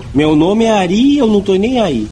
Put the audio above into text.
Meu nome é Ari e eu não tô nem aí.